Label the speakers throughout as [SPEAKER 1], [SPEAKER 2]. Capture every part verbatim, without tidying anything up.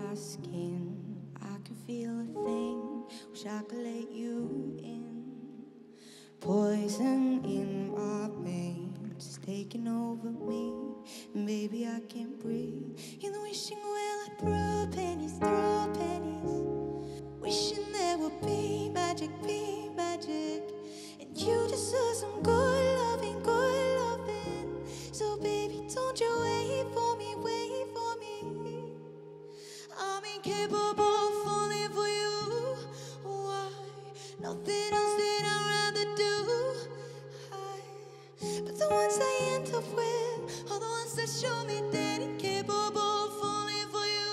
[SPEAKER 1] my skin. I can feel a thing, wish I could let you in. Poison in my veins is taking over me, and baby I can't breathe. In the wishing well I threw pennies, threw pennies, wishing there would be magic, be magic, and you deserve some good loving, good loving. So baby don't you wait for me, wait for me. I'm incapable of falling for you. Why? Nothing else that I'd rather do. I, but the ones I end up with are the ones that show me that incapable of falling for you.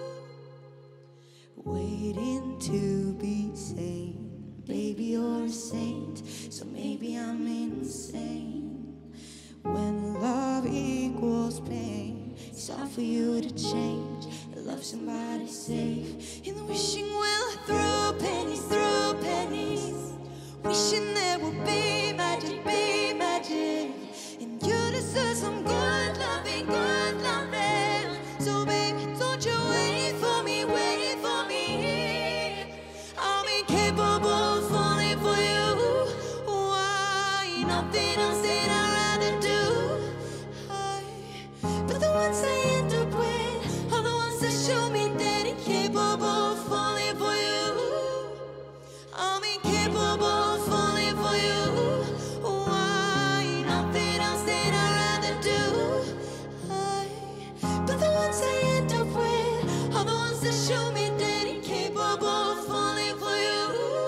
[SPEAKER 1] Waiting to be sane, baby you're a saint, so maybe I'm insane. When love equals pain, it's hard for you to change and love somebody safe. In the wishing well I threw pennies, threw pennies, wishing there would be magic, be magic, and you deserve some good loving, good loving. So baby don't you wait for me, wait for me. I'm incapable of falling for you. Why? Nothing else that I'd rather do. I, but the ones I end up with are the ones that show me that incapable of falling for you. I'm incapable of falling for you. Why? Nothing else that I'd rather do. I, but the ones I end up with are the ones that show me that incapable of falling for you.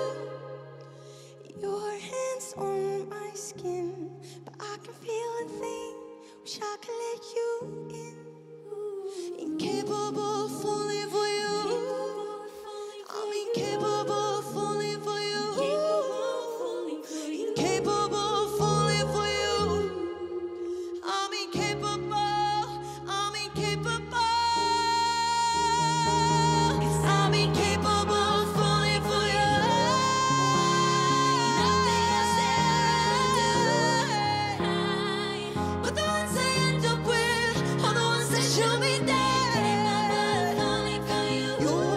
[SPEAKER 1] Your hands on my skin, but I can feel a thing, wish I could let you in. Incapable of falling for you. I'm incapable of falling for you. Incapable of falling for you. I'm incapable, I'm incapable. I'm incapable of falling for you. Nothing else that I'd rather do. But the ones I end up with are the ones that show me that falling for you.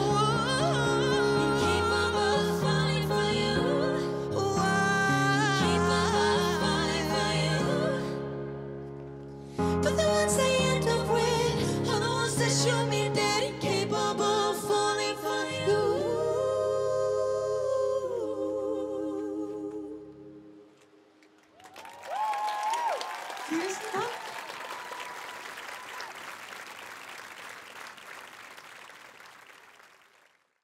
[SPEAKER 1] Incapable of falling for you. Incapable of falling for you. But the ones I end up with are the ones that show me that incapable of falling for you. Tusen takk.